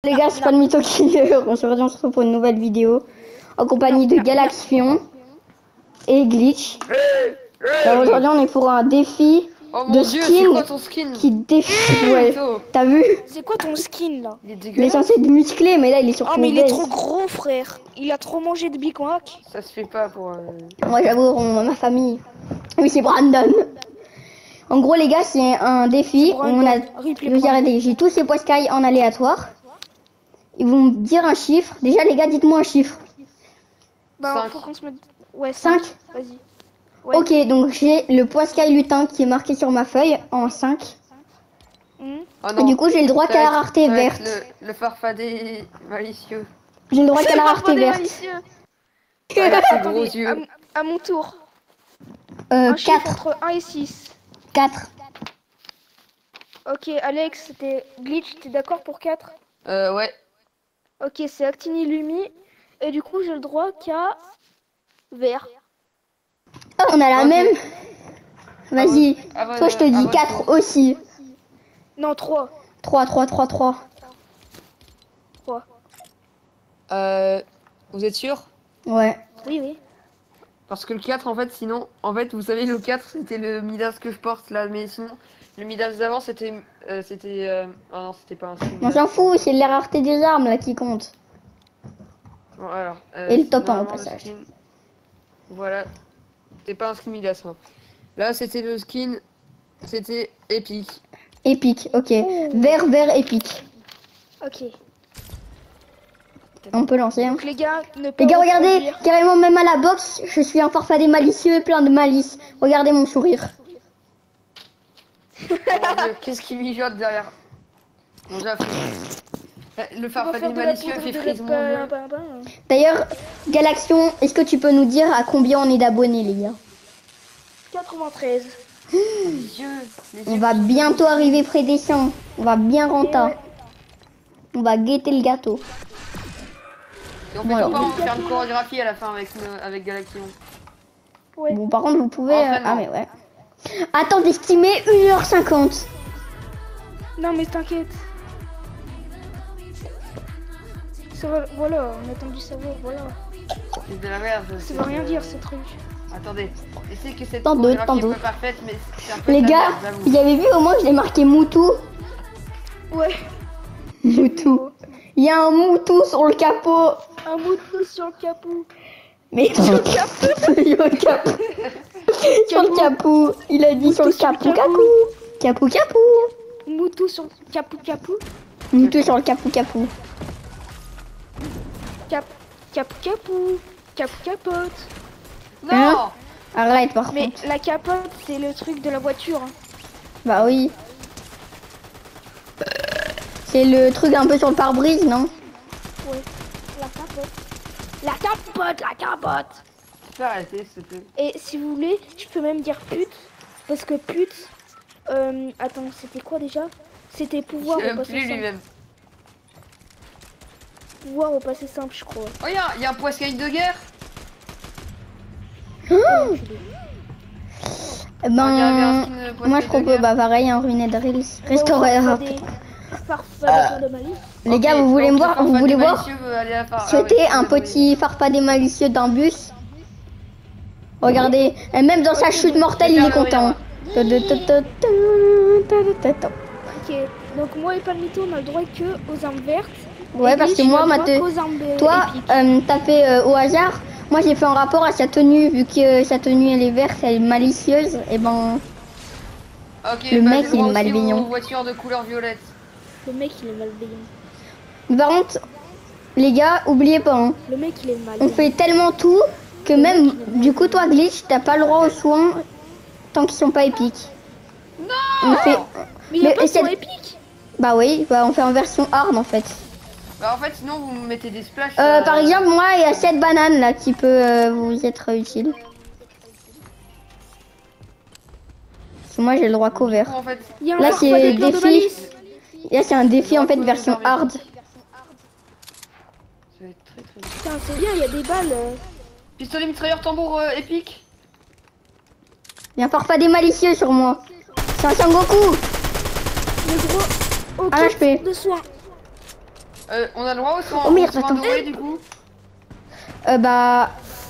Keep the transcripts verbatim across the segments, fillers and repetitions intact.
Les gars, c'est pas le Mytho Killer. On se retrouve pour une nouvelle vidéo en compagnie de Galaxion et Glitch. Alors aujourd'hui, on est pour un défi oh mon de Dieu, skin, c'est quoi ton skin qui défie. Ouais, t'as vu? C'est quoi ton skin là? Il est Il est dégueulasse. censé être musclé, mais là, il est surtout Oh mais il est obèse. trop gros frère. Il a trop mangé de Big Mac. Ça se fait pas pour... Euh... Moi, j'avoue, on- ma famille. Oui, c'est Brandon. En gros, les gars, c'est un défi. On a... Rip les Je vais Brandon. arrêter. J'ai tous ces poiscailles en aléatoire. Ils vont me dire un chiffre. Déjà, les gars, dites-moi un chiffre. Bah Cinq. faut qu'on se mette... Ouais cinq. cinq. Vas-y. Ouais. Ok, donc j'ai le poiscaille lutin qui est marqué sur ma feuille en cinq. Mmh. Oh Et non. du coup, j'ai le droit Ça qu'à va la être- rareté ça va être verte. Le, le farfadet malicieux. J'ai le droit qu'à la rareté Des verte. malicieux. Avec ses gros Attendez, à, yeux. m- à mon tour. Euh, Un chiffre quatre. entre un et six. quatre. Ok Alex, t'es Glitch, t'es d'accord pour quatre? Euh, ouais. Ok, c'est Actini Lumi. Et du coup j'ai le droit qu'à vert. Oh, on a la Ok. même. Vas-y. À votre- Toi, je te à dis votre quatre tour. aussi. Non, trois. trois, trois, trois, trois. trois. Euh, vous êtes sûr? Ouais. Oui, oui. Parce que le quatre, en fait, sinon... En fait, vous savez, le quatre, c'était le Midas que je porte, là. Mais sinon, le Midas d'avant, c'était... Euh, c'était... Euh... Oh non, c'était pas un skin On Midas. s'en fout, c'est la rareté des armes là qui compte. Bon, alors, euh, Et le top un, au normalement, le passage. skin- Voilà. C'était pas un skin Midas, hein. Là, c'était le skin... C'était épique. Épique, ok. Vert, vert, épique. Ok. On peut lancer. Hein. Donc les gars, ne pas Les gars, regardez, reproduire. carrément même à la boxe, je suis un farfadet malicieux et plein de malice. Regardez mon sourire. Mon Dieu, qu'est-ce qui mijote derrière? Bon, déjà, le On va farfadet faire de la malicieux poudre fait de frise mon lapin, Dieu. pin, pin. D'ailleurs, Galaxion, est-ce que tu peux nous dire à combien on est d'abonnés, les gars? quatre-vingt-treize. Les yeux, les On yeux. va bientôt arriver près des cent. On va bien renta. Ouais. On va guetter le gâteau. Et on fait Voilà. tout pas, on va faire une chorégraphie à la fin avec, euh, avec Galaxion. Ouais. Bon, par contre, vous pouvez... euh, Entraînement. Ah, mais ouais. Attends, estimé une heure cinquante. Non mais t'inquiète. Ça va, voilà, on a attendu savoir, voilà. C'est de la merde. Ça c'est veut rien de- dire ce truc. Attendez, je sais que cette Tant d'autres, chorégraphie tant est d'autres. pas parfaite, mais c'est un peu Les de la gars, merde, j'avoue. vous avez vu au moins, je l'ai marqué Moutou. Ouais. Moutou. Il y a un Moutou sur le capot. Un mouton sur le capot. Mais sur le capot. Sur le capot. Sur le capot. Il a dit sur le Moutou sur le capot. capot. Capou, capou. Mouton sur le capou capou. Moutou sur le capou, capou. Cap capou capou. Capou capote. Non Hein? Arrête par Mais contre. la capote, c'est le truc de la voiture. hein. Bah oui. C'est le truc un peu sur le pare-brise, non? Ouais. La capote. La capote, la capote. Tu peux arrêter, s'il te plaît. Et si vous voulez, je peux même dire pute. Parce que pute... Euh, attends, c'était quoi déjà? C'était pouvoir Il au aime passé plus simple. lui-même. Pouvoir au passé simple, je crois. Oh, il y a, y a un poiscaille de guerre. Eh Ah, il y avait un ben, skin, euh, moi je poiscaille de propose, guerre. bah pareil, un ruiné de Reels. Restaurer. Farfadet de malice. Les gars, Ok, vous voulez donc me le voir, vous farfadet voulez voir? malicieux veut aller à la phare. C'était Ah oui, un oui, petit farfadet malicieux d'un bus. Regardez, et même dans sa chute mortelle, il est content. Ok, donc moi et Palmito, on a le droit que aux armes vertes. Ouais, Et parce que Glitch, moi, il a ma le te- droit qu'aux armes euh, toi, épiques. euh, t'as fait euh, au hasard. Moi, j'ai fait en rapport à sa tenue, vu que sa tenue elle est verte, elle est malicieuse. Et ben, Ok, Le bah, mec, j'ai il droit est aussi malveillant. aux voitures de couleur violette. Le mec, il est malveillant. par contre, les gars, oubliez pas, hein, Le mec, il est on malveillant. fait tellement tout que même, du coup, toi, Glitch, t'as pas le droit aux soins tant qu'ils sont pas épiques. Non On fait, Mais il y a mais pas de c'est- son épique. bah oui, bah on fait en version hard en fait. Bah, en fait, sinon, vous me mettez des splashes. Euh, euh, Par exemple, moi, il y a cette banane là qui peut euh, vous être utile. Parce que moi, j'ai le droit qu'au vert. En fait, Il y a un Là, farfadet c'est plein de défi. malice. Là, c'est un défi en fait version hard. ça va être très très bien. Putain, c'est bien, il y a des balles. euh. Pistolet mitrailleur tambour euh, épique. Il y a un farfadet malicieux sur moi. C'est un Sangoku. Le gros. Ok, Un H P. de soins. Euh, on a le droit au soin, Oh, merde, au soin attends. doré, du coup. Euh, bah...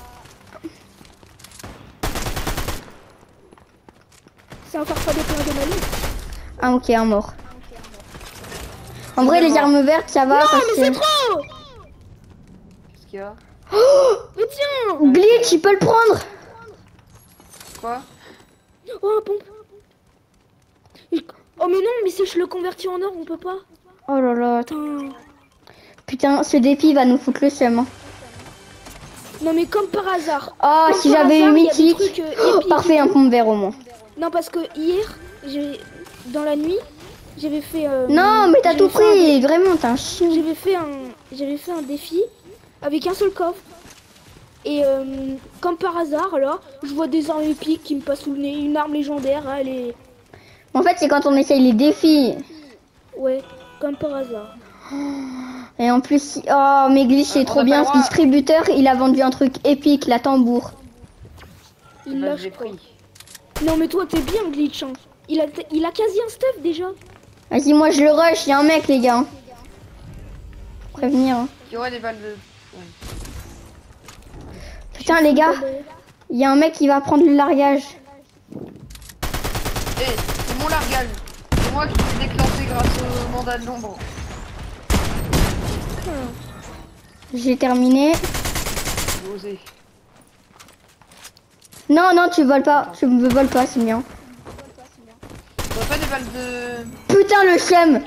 C'est un farfadet plein de malus. Ah, ok, un mort. En C'est vrai, bien les mort. armes vertes, ça va Non, parce mais que... c'est trop. Qu'est-ce qu'il y a? Mais tiens. Glitch, il peut le prendre. Quoi? Oh, un pompe. Oh, mais non, mais si je le convertis en or, on peut pas. Oh là là. Putain. Putain, ce défi va nous foutre le seum. Hein. Non, mais comme par hasard. Oh, Comme si par j'avais eu hasard, il y a des mythique. trucs, euh, Oh, épiques parfait, et un tout. pompe vert au moins. Non, parce que hier, j'ai dans la nuit, j'avais fait. euh, Non, mais t'as j'avais tout fait un pris. dé- Vraiment, t'es un chien. J'avais fait un, j'avais fait un défi avec un seul coffre. Et euh, comme par hasard, là, je vois des armes épiques qui me passent sous le nez. Une arme légendaire, hein, elle est. En fait, c'est quand on essaye les défis. Ouais, comme par hasard. Et en plus, si- oh, mais Glitch, c'est Euh, on trop a bien. pas Ce le droit. distributeur, il a vendu un truc épique, la tambour. Il Bah, lâche je l'ai pas. pris. Non, mais toi, t'es bien glitch. Hein. Il a, il a quasi un stuff déjà. Vas-y, moi, je le rush. Il y a un mec, les gars. Prévenir. Hein. Il y aurait des balles de... Ouais. Putain, les gars, il y a un mec qui va prendre le largage. Eh, c'est mon largage. C'est moi qui l'ai déclenché grâce au mandat de l'ombre. J'ai terminé. J'ai osé. Non, non, tu voles pas. Tu me voles pas, c'est bien. T'aurais pas des balles de... Putain, le seum.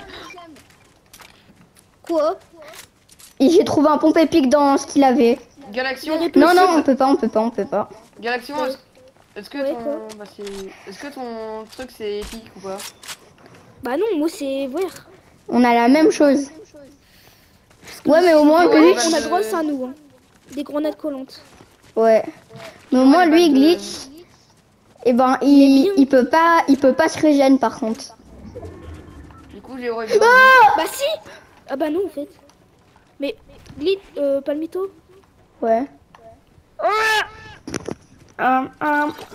Quoi? Et j'ai trouvé un pompe épique dans ce qu'il avait. Galaxion? Non, non, on peut pas, on peut pas, on peut pas. Galaxion, est-ce est-ce que Ouais, ton... quoi Bah, c'est... Est-ce que ton truc c'est épique ou pas? Bah non, moi c'est vert. On a la même chose. Ouais, mais au moins, Ouais, Glitch. bah, On a de- le droit, c'est à nous. Hein. Des grenades collantes. Ouais. Mais au moins, lui, Glitch. Et ben, il, il peut pas, il peut pas se régénérer par contre. Du coup, j'aurais besoin Bah si. Ah bah non en fait. Mais glitch, euh, Palmito. Ouais. Hum, hum. de...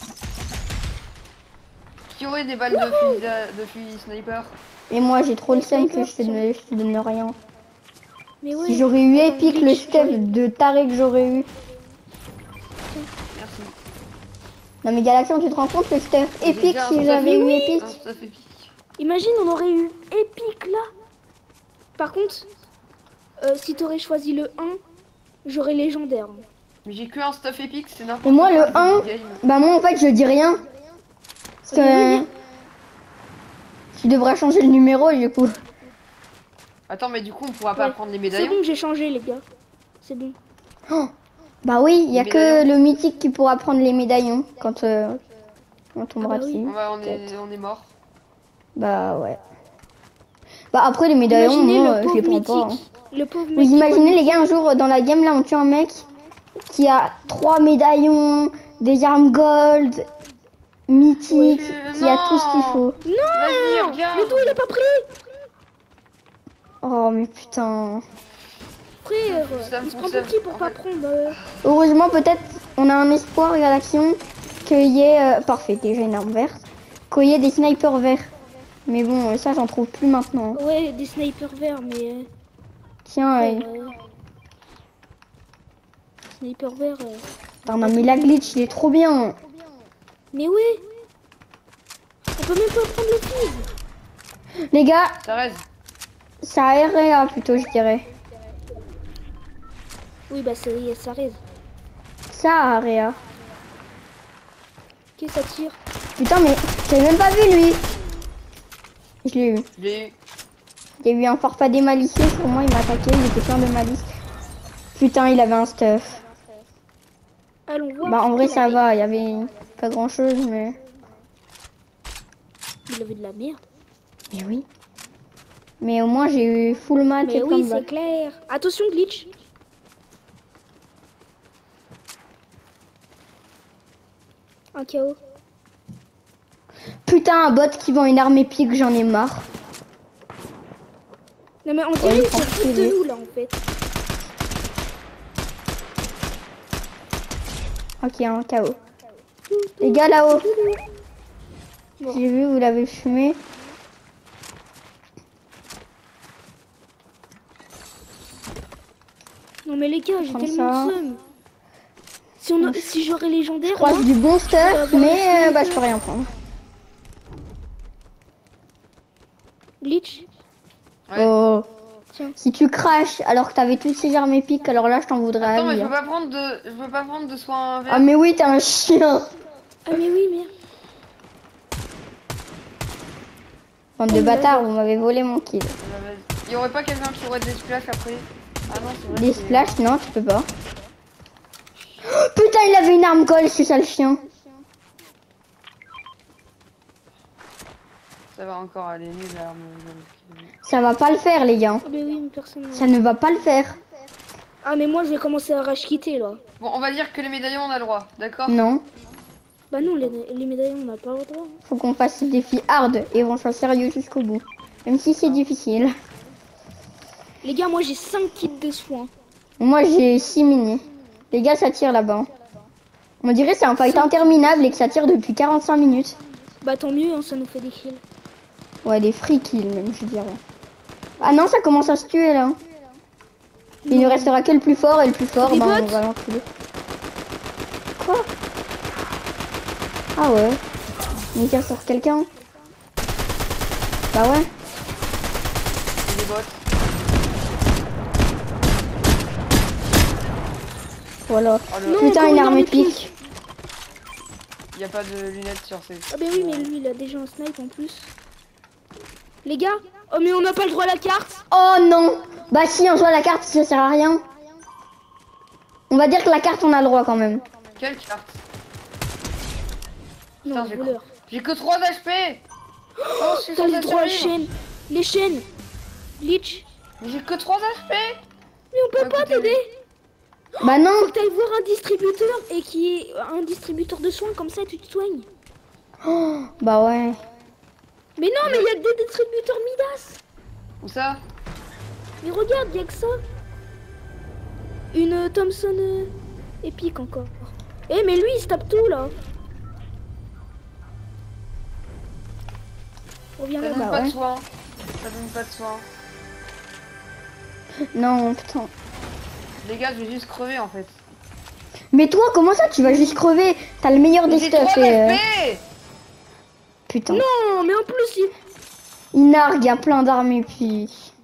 Qui aurait des balles de fusil, de fusil sniper? Et moi, j'ai trop le seum que je te donne, je te donne rien. Mais ouais. Si j'aurais eu Attends, épique le glitch, stuff j'aurais- de taré que j'aurais eu. Merci. Non mais Galaxion, tu te rends compte le stuff J'ai épique déjà un si stuff j'avais eu épique. épique? Un stuff épique. Imagine, on aurait eu épique là. Par contre, euh, si t'aurais choisi le un, j'aurais légendaire. Mais j'ai que un stuff épique, c'est n'importe Et moi, quoi, le c'est un, une game. bah moi en fait je dis rien. Parce Mais que tu devrais changer le numéro du coup. Attends, mais du coup, on pourra pas Ouais. prendre les C'est médaillons. bon, j'ai changé les gars. C'est bon. Oh, bah oui, il y a Les que médaillons. le mythique qui pourra prendre les médaillons quand euh, on tombera Ah bah oui. dessus. On, va, on, est, peut-être. on est mort. Bah ouais. Bah après les médaillons, Imaginez moi, le je les pauvre prends pas. hein. mythique. Le pauvre mec. Vous qui imaginez prend- les gars, un jour dans la game là on tue un mec qui a trois médaillons, des armes gold, mythiques, Ouais. qui a tout ce qu'il Non. faut. Vas-y, Non. regarde. Mais toi, il a pas pris. Oh mais putain. Frère, Ça me il se prend pousse à- pour qui pour en pas fait- prendre euh, Heureusement peut-être on a un espoir Galaxion qu'il y ait... euh, parfait, déjà une arme verte. Qu'il y ait des snipers verts. Mais bon, euh, ça j'en trouve plus maintenant. Ouais, des snipers verts, mais. euh, Tiens, ouais, euh, euh, Sniper vert. euh. putain, non, mais la glitch il est trop bien. Mais oui. On peut même pas prendre le fuse. Les gars, Ça reste. ça a R A plutôt je dirais. Oui, bah c'est- ça reste. Ça a R A. Ok, ça tire. Putain mais j'avais même pas vu lui. Je l'ai eu. Je l'ai eu. Il y a eu un farfadet malicieux sur moi, il m'a attaqué, il était plein de malice. Putain, il avait un stuff. Allons voir. Bah en vrai Il ça avait- va, il y avait pas grand chose mais... Il avait de la merde. Mais oui. Mais au moins j'ai eu full mat et Mais plein oui, de c'est balles. clair. Attention, glitch. Un K O. Putain, un bot qui vend une arme épique, j'en ai marre. Non, mais on Ouais, dirait il qu'ils se prend foutent de filet. nous là en fait. Ok, un K O. Les gars là-haut. J'ai vu, vous l'avez fumé. Non mais les gars, j'ai Prends tellement ça. de seum. Si, on a- si j'aurais légendaire, Je croise moi, du bon va stuff, avoir mais le euh, sniper. bah je peux rien prendre. glitch. Ouais. Oh. Tiens. Si tu craches alors que t'avais toutes ces armes épiques, alors là je t'en voudrais à Attends, mais vie, je hein. peux pas prendre de, je peux pas prendre de soins verts. Ah mais oui, t'es un chien. Ah mais oui, mais... Bande Oh, de mais bâtards, là, vous m'avez volé mon kill. Il y aurait pas quelqu'un qui aurait des splash après? Ah non, c'est vrai. Des c'est- splash, non, tu peux pas. Oh, putain, il avait une arme colle, ce sale chien. Ça va encore aller nul l'arme. Ça va pas le faire, les gars. Ah mais oui, mais personne... Ça ne va pas le faire. Ah mais moi, je vais commencer à rage quitter, là. Bon, on va dire que les médaillons on a le droit, d'accord? Non, Bah non, les, les médaillons, on n'a pas le droit. faut qu'on fasse ce défi hard et on soit sérieux jusqu'au bout. Même si c'est difficile. Les gars, moi, j'ai cinq kits de soins. Moi, j'ai six mini. Les gars, ça tire là-bas. On dirait que c'est un fight interminable et que ça tire depuis quarante-cinq minutes. Bah tant mieux, hein, ça nous fait des kills. Ouais, des free kills même, je dirais. Ah non, ça commence à se tuer là. Il ne restera que le plus fort et le plus fort, Des ben, on bots va l'enculer. Quoi? Ah ouais. Il tire sur quelqu'un. Bah ouais. C'est des bots. Voilà. Oh, le- Non, Putain, encore une une arme arme épique. Il y a pas de lunettes sur ces. Ah bah oui, mais lui, il a déjà un snipe en plus. Les gars, oh mais on n'a pas le droit à la carte. Oh non. Bah si, on joue à la carte, ça sert à rien. On va dire que la carte, on a le droit quand même. Quelle carte? Non, Putain, j'ai voleur. J'ai que trois H P. Oh, je suis T'as le censé droit aux survivre. chaînes. Les chaînes. Glitch. Mais j'ai que trois H P. Mais on peut Bah, pas écoutez, t'aider. Bah non. Faut que t'ailles voir un distributeur et qui est un distributeur de soins, comme ça tu te soignes. Oh, bah ouais. Mais non, mais il y a que des distributeurs Midas. Où ça? Mais regarde, il y a que ça. Une euh, Thompson euh, épique encore. Eh mais lui il se tape tout là. Reviens Ça là. donne bah pas ouais. de soin. Ça donne pas de soin. Non, putain. Les gars, je vais juste crever en fait. Mais toi, comment ça, tu vas juste crever? T'as le meilleur des J'ai stuff trois et... euh, H P. Putain. Non, mais en plus il... Il nargue, il y a plein d'armes et puis...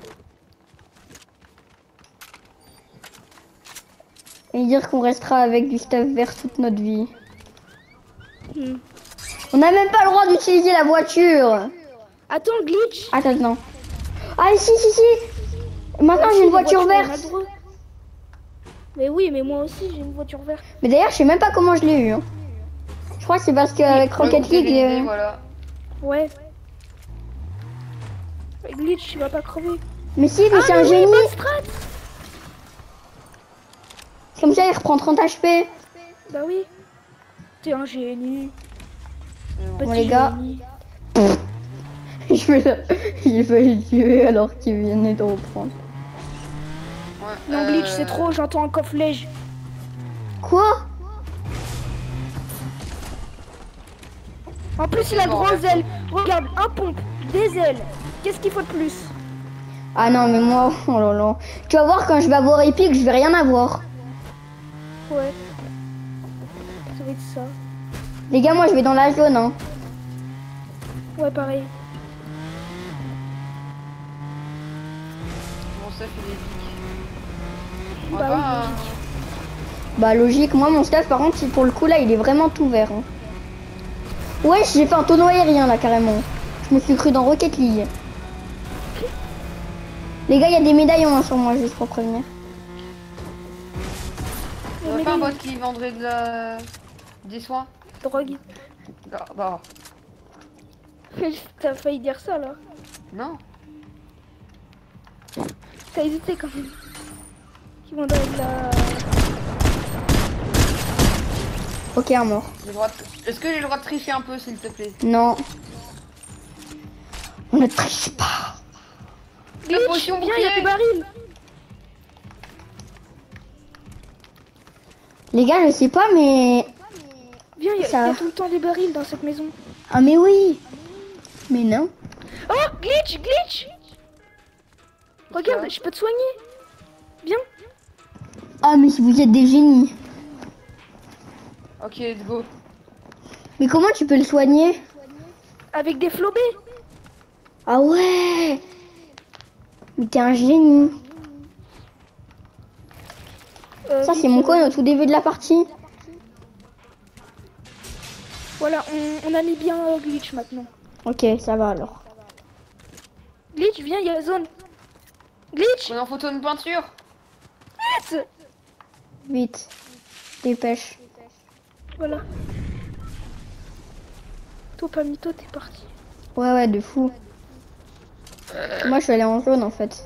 Et dire qu'on restera avec du stuff vert toute notre vie. Hmm. On n'a même pas le droit d'utiliser la voiture. Attends, glitch. Attends, non. Ah si, si, si. Maintenant Ah, j'ai si, une les voiture voitures, on a verte. le droit. Mais oui, mais moi aussi j'ai une voiture verte. Mais d'ailleurs, je sais même pas comment je l'ai eu. hein. Je crois que c'est parce qu'avec Rocket Ouais, vous avez League... une idée, euh, voilà. Ouais. Mais glitch, tu vas pas crever. Mais si, mais Ah, c'est mais un oui, génie. bonne strat. Comme ça, il reprend trente H P. Bah oui. T'es un génie. C'est bon. Petit Bon, les gars. génie. Je vais le... Il va le tuer alors qu'il venait de reprendre. Ouais, Non, glitch, euh, c'est trop, j'entends un coffre-lège. Quoi? En plus, Ok, il a bon, droit aux ouais. ailes. Regarde, un pompe, des ailes. Qu'est-ce qu'il faut de plus? Ah non, mais moi, oh là là. Tu vas voir, quand je vais avoir épique, je vais rien avoir. Ouais. Ça va être ça. Les gars, moi, je vais dans la zone, hein. Ouais, pareil. Mon stuff il est épique. On Bah va oui, pas, hein. logique. Bah, logique. Moi, mon stuff, par contre, c'est pour le coup, là, il est vraiment tout vert. hein. Ouais, j'ai fait un tonneau aérien, là, carrément. Je me suis cru dans Rocket League. Les gars, il y a des médaillons hein, sur moi, juste pour prévenir. On a pas un bot qui vendrait de la... des soins? Drogue. Bah, bah, T'as failli dire ça, là. non. T'as hésité quand même. Qui vendrait de la... Ok, un mort. J'ai le droit de- Est-ce que j'ai le droit de tricher un peu, s'il te plaît? Non. On ne triche pas. La Glitch, potion viens, il y a bouclier. des barils. Les gars, je sais pas, mais... Viens, il y, a- Ça- il y a tout le temps des barils dans cette maison. Ah, mais oui. Mais non. Oh, glitch, glitch. Regarde, je peux te soigner. Viens. Ah, mais si vous êtes des génies. Ok, let's go. Mais comment tu peux le soigner? Avec des flobés. Ah ouais. Mais t'es un génie. Euh, Ça, oui, c'est mon vrai. code au tout début de la partie. Voilà, on, on a mis bien euh, glitch maintenant. Ok, ça va alors. Glitch, viens, il y a la zone. Glitch, On est en photo une peinture. vite. Vite. Dépêche. Voilà. Toi, pas mytho, t'es parti. Ouais, ouais, de fou. Moi, je suis allée en jaune en fait.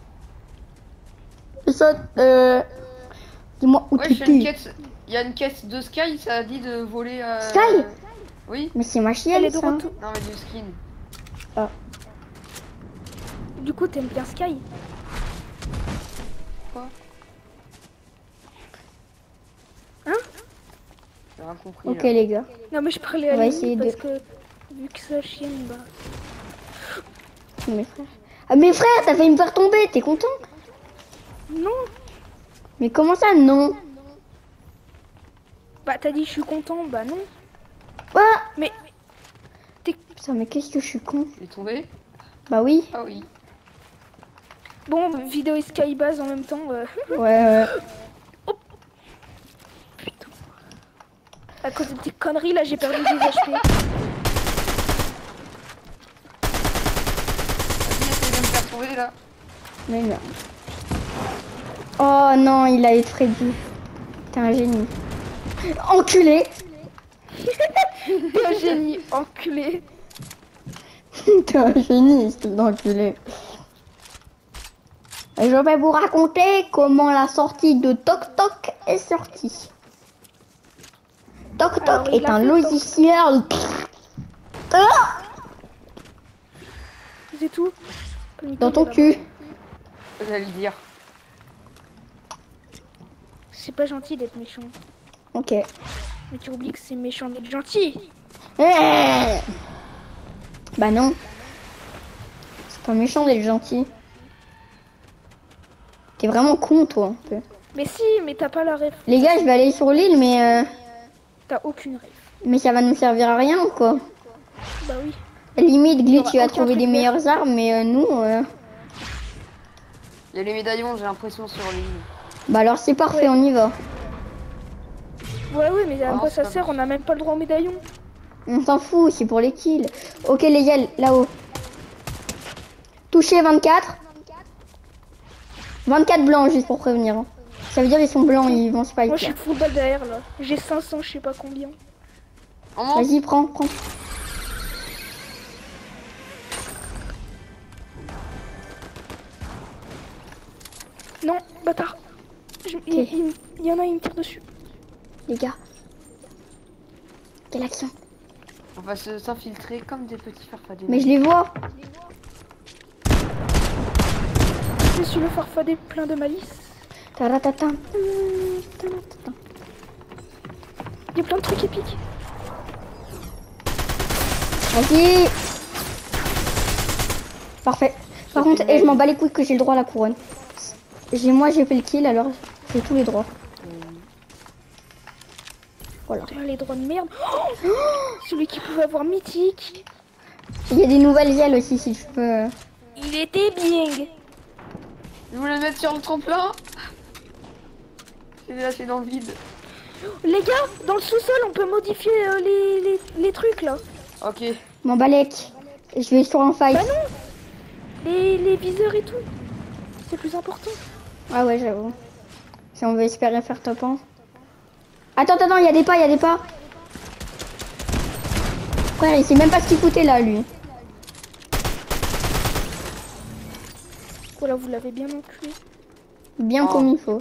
Et ça, euh... dis-moi où Ouais, je fais une t'étais. quête. Il y a une quête de Sky, ça a dit de voler. Euh... Sky. Oui. Mais c'est ma Elle chienne, est de ça. retour. Non, mais du skin. Ah. Du coup, t'aimes bien Sky. Quoi? Hein? J'ai rien compris. Ok, là. les gars. Non, mais je parlais à On va Lily essayer parce de- que vu que sa chienne, bah. Mes frères. Ah, mes frères, t'as failli me faire tomber, t'es content? Non. Mais comment ça, non? Bah, t'as dit je suis content, bah non. Ah. Mais Putain, mais qu'est-ce que je suis con. Il est tombé? Bah oui. Ah oui. bon, vidéo et Sky base en même temps. euh, Ouais, ouais. Putain. À cause de tes conneries, là, j'ai perdu des H P. Vas-y, essaye de me faire tomber là. Mais merde. Oh non, il a été Freddy. T'es un génie. Enculé. T'es un génie, enculé. T'es un génie, espèce d'enculé. Et je vais vous raconter comment la sortie de Toc Toc est sortie. Toc Toc Alors, il est a un fait Toc logiciel. Ah, C'est tout. dans ton cul. J'allais le dire. C'est pas gentil d'être méchant. Ok. Mais tu oublies que c'est méchant d'être gentil. Eh. Bah non. C'est pas méchant d'être gentil. T'es vraiment con, toi, un peu. Mais si, mais t'as pas la ref. Les gars, je vais aller sur l'île, mais euh, T'as aucune ref. mais ça va nous servir à rien, quoi. Bah oui. Limite, Glitch, aura tu vas aucun trouver truc des vert. meilleures armes, mais euh, nous, euh, Il y a les médaillons, j'ai l'impression sur les. bah alors c'est parfait, on y va. Ouais, ouais, mais à Ah, quoi c'est ça pas sert? bon. On n'a même pas le droit au médaillon. On s'en fout, c'est pour les kills. Ok, les gars, là-haut. Touché vingt-quatre. vingt-quatre blancs, juste pour prévenir. hein. Ça veut dire ils sont blancs, ils vont spike Moi, je là. suis full balle derrière là. J'ai cinq cents, je sais pas combien. On monte. Vas-y, prends, prends. Non, bâtard. Je- Il il- il y en a, il me tire dessus. Les gars. Quelle action. On va se s'infiltrer comme des petits farfadets. Mais je les vois. Je suis le farfadet plein de malice. Taratata. Taratata. Il y a plein de trucs épiques. Vas-y. Parfait. Par contre, eh, je m'en bats les couilles que j'ai le droit à la couronne. J'ai moi j'ai fait le kill alors j'ai tous les droits. Voilà. Putain, les droits de merde. Oh, celui qui pouvait avoir mythique. Il y a des nouvelles ailes aussi si tu peux. Il était bien. Je voulais le mettre sur le tremplin. Je l'ai lâché dans le vide. Les gars, dans le sous-sol, on peut modifier euh, les, les, les trucs là. Ok. M'en balèque. Je vais sur un fight. Bah non. Les, les viseurs et tout. C'est plus important. Ah ouais, j'avoue. Si on veut espérer faire top un. Attends, attends, il y a des pas, il y a des pas. Frère, il sait même pas ce qu'il foutait là, lui. Voilà, vous l'avez bien enculé. Bien Oh. comme il faut.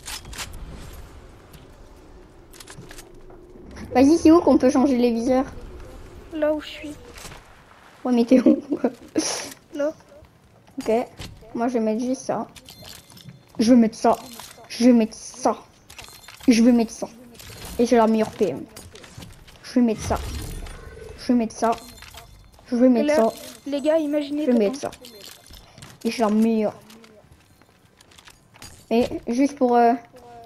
Vas-y, c'est où qu'on peut changer les viseurs? Là où je suis. Ouais, mais t'es où? Là. Ok. Moi, je vais mettre juste ça. Je vais mettre ça. Je vais mettre ça. Je vais mettre ça. Et j'ai la meilleure P M. Je vais mettre ça. Je vais mettre ça. Je vais Et mettre là, ça. les gars, imaginez. Je vais top mettre un. ça. Et j'ai la meilleure. Et juste pour... euh,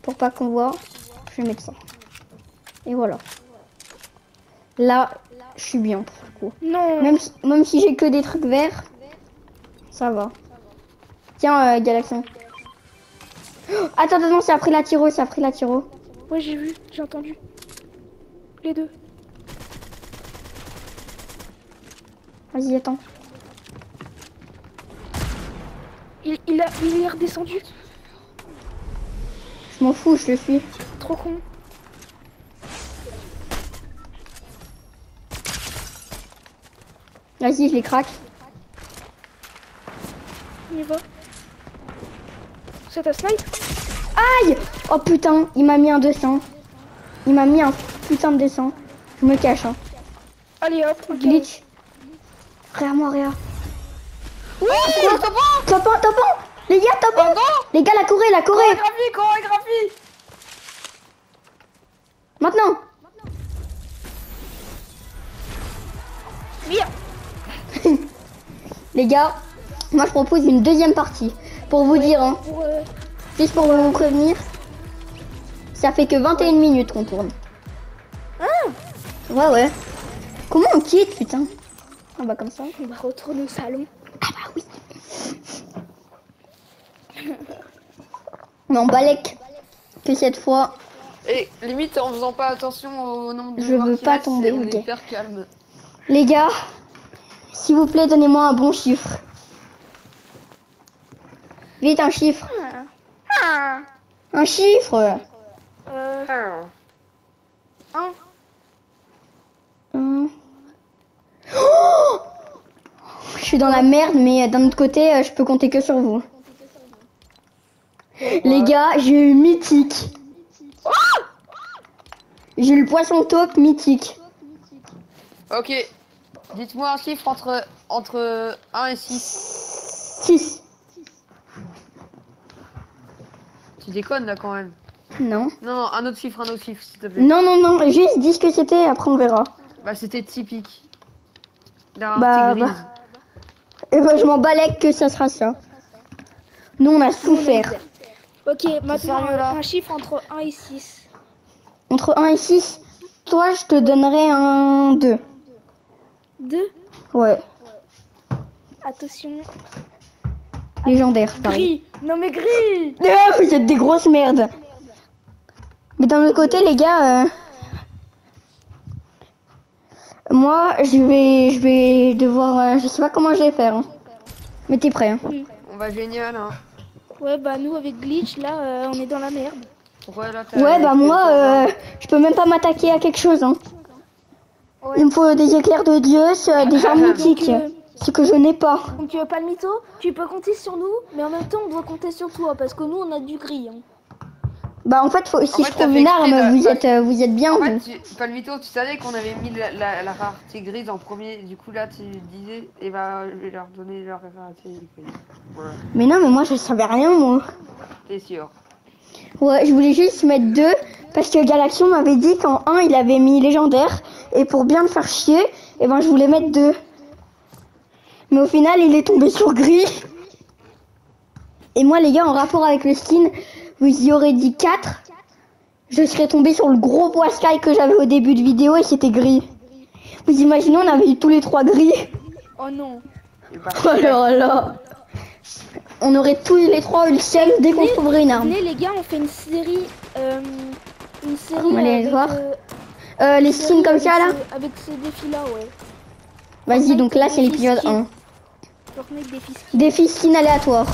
pour pas qu'on voit, je vais mettre ça. Et voilà. Là, je suis bien pour le coup. Non. Même si, même si j'ai que des trucs verts, ça va. Tiens, euh, Galaxion. Oh, attends, attends, c'est après la tiro, c'est après la tiro. Ouais, j'ai vu, j'ai entendu. Les deux. Vas-y, attends. Il, il, a, il est redescendu. Je m'en fous, je le suis. Trop con. Vas-y, je les craque. On y va. C'est ta snipe? Aïe! Oh putain, il m'a mis un deux cents. Il m'a mis un putain de deux cents. Je me cache, hein. Allez hop, ok. Glitch. Réa, moi, Réa. Oui, top un. Top un, top un. Les gars, top un. Pardon. Les gars, la Corée, la Corée. Chorégraphie, chorégraphie. Maintenant. Bien. Les gars, moi je propose une deuxième partie. Pour vous dire, hein. Pour, euh, Juste pour vous prévenir. Ça fait que vingt et une minutes qu'on tourne. Ah, Ouais, ouais. Comment on quitte, putain? Ah bah comme ça. on va retourner au salon. Ah bah oui. Mais on balèque que cette fois. Et limite en faisant pas attention au nombre de Je joueurs veux qui pas restent, tomber, on ok. est hyper calme. Les gars, s'il vous plaît, donnez-moi un bon chiffre. Vite, un chiffre. Ah. Un chiffre. Euh, Ah. un. Hum. Oh, je suis dans la merde, mais d'un autre côté, euh, je peux compter que sur vous. Les gars, j'ai eu mythique. J'ai eu le poisson taupe mythique. Ok. Dites-moi un chiffre entre, entre un et six. six. Tu déconnes là quand même. Non. Non, non, un autre chiffre, un autre chiffre s'il te plaît. Non, non, non, juste dis ce que c'était, après on verra. Bah c'était typique. La Bah, rareté bah. grise. Et ben, je m'en balèque que ça sera ça. Nous, on a souffert. Ok, maintenant sérieux, là un chiffre entre un et six. Entre un et six, toi, je te donnerais un deux. deux. Ouais, Attention. légendaire, pareil. Gris. Non mais gris. Ah, vous êtes des grosses merdes. Mais d'un autre côté, les gars, euh, moi, je vais, je vais devoir, euh, je sais pas comment je vais faire. Hein. Mais t'es prêt, hein? On va génial hein. Ouais, bah nous avec Glitch, là, euh, on est dans la merde. Pourquoi là t'as- Ouais, bah t'as- moi, t'as- euh, je peux même pas m'attaquer à quelque chose. Hein. Ouais. Il me faut des éclairs de Dieu, euh, des armes mythiques, euh, ce que je n'ai pas. Donc tu veux pas le mytho? Tu peux compter sur nous, mais en même temps on doit compter sur toi parce que nous on a du gris. Hein. Bah en fait, faut, si fait, je t'as trouve fait une exprès arme, de- vous t'as- êtes, euh, vous êtes bien. En vous. fait, tu, Palmito, tu savais qu'on avait mis la, la, la rareté grise en premier. Du coup là tu disais, et bah je vais leur donner leur rareté grise. Voilà, Mais non, mais moi je savais rien, moi. t'es sûr. Ouais, je voulais juste mettre deux parce que Galaxion m'avait dit qu'en un il avait mis légendaire et pour bien me faire chier, et ben je voulais mettre deux. Mais au final, il est tombé sur gris. Et moi, les gars, en rapport avec le skin, vous y aurez dit quatre. Je serais tombé sur le gros bois sky que j'avais au début de vidéo et c'était gris. Vous imaginez, on avait eu tous les trois gris. Oh non. Et bah, Oh là là. On aurait tous les trois eu le seum dès qu'on trouverait une arme. Venez les gars, on fait une série. Euh, une série. On va aller avec, voir. euh, Euh, les une série skins comme avec ça, là. ce- Avec ces défis là, ouais. Vas-y, donc là, c'est l'épisode un. Fortnite défi ski. Défi skin aléatoire.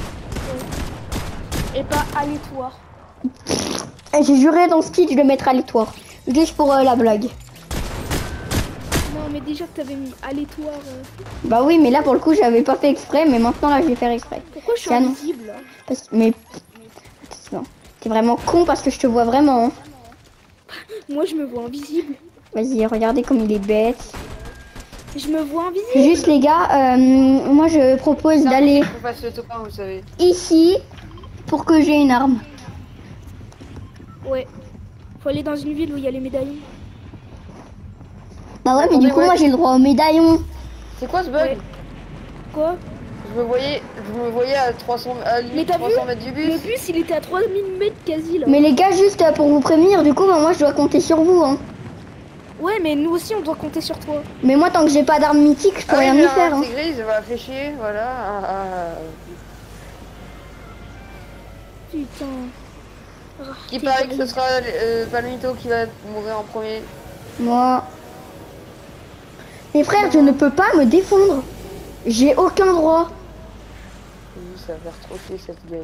Et pas aléatoire. Et j'ai juré dans ce kit, je le mettrai aléatoire. Juste pour euh, la blague. Non mais déjà que t'avais mis aléatoire. euh, Bah oui, mais là, pour le coup, j'avais pas fait exprès, mais maintenant, là, je vais faire exprès. Pourquoi je suis C'est un- invisible là? Parce... Mais... Non. T'es vraiment con parce que je te vois vraiment. Hein. Moi je me vois invisible. Vas-y, regardez comme il est bête. Je me vois invisible. Juste, les gars, euh, moi, je propose d'aller on passe le top un, vous savez. ici pour que j'ai une arme. Ouais. Faut aller dans une ville où il y a les médaillons. Bah ouais, mais du coup, moi, j'ai le droit au médaillon. C'est quoi ce bug? Ouais. Quoi? Ce je me voyais, je me voyais à trois cents, à limite Mais t'as trois cents mètres du bus. Le bus, il était à trois mille mètres quasi là. Mais les gars, juste euh, pour vous prévenir, du coup, bah, moi je dois compter sur vous. Hein. Ouais, mais nous aussi, on doit compter sur toi. Mais moi, tant que j'ai pas d'arme mythique, je peux Ah rien oui, y j'ai faire. Hein. intégré, ça m'a fait chier, voilà. Ah, ah, ah. Putain. Ah, Qui t'es paraît que ce horrible. sera euh, Palmito qui va mourir en premier. Moi. Mais frère, je ne peux pas me défendre. J'ai aucun droit. Oui, ça va faire trop chier cette game.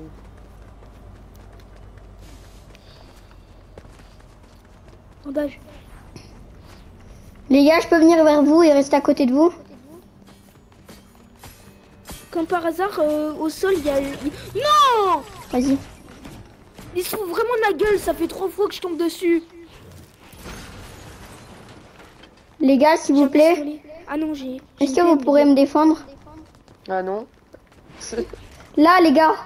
Bandage. Les gars, je peux venir vers vous et rester à côté de vous? Comme par hasard, euh, au sol, il y a... Non! Vas-y. Ils se foutent vraiment de ma gueule, ça fait trois fois que je tombe dessus. Les gars, s'il J'ai vous un plaît, pistolet. Ah non, j'ai... j'ai est-ce une que vous P M, pourrez les me gars. défendre? Ah non. Là, les gars.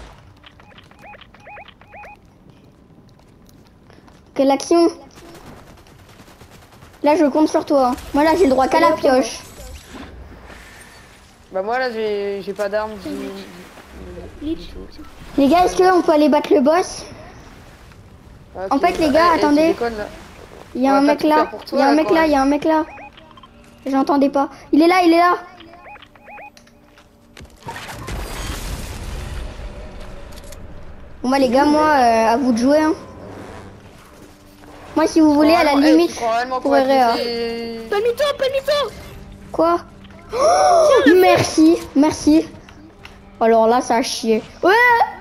Quelle action? Là, je compte sur toi. Moi, là, j'ai le droit qu'à la pioche. Bah moi là j'ai j'ai pas d'armes du, du- Glitch. du tout. Les gars, est-ce qu'on peut aller battre le boss? Ah, En ok. fait, les gars, Eh, eh, tu attendez. déconnes, là. Il y a On un va pas mec tout là. faire pour Il toi, y a un là, mec quand là, même. il y a un mec là. J'entendais pas. Il est là, il est là. Bon bah les gars, moi, euh, à vous de jouer. Hein. Moi, si vous voulez, à la Vraiment, eh, limite, tu crois vraiment je qu'on va pourrais... te euh, laisser- Palmito, Palmito! Quoi? Oh, merci, merci. Alors là, ça a chié. Ouais.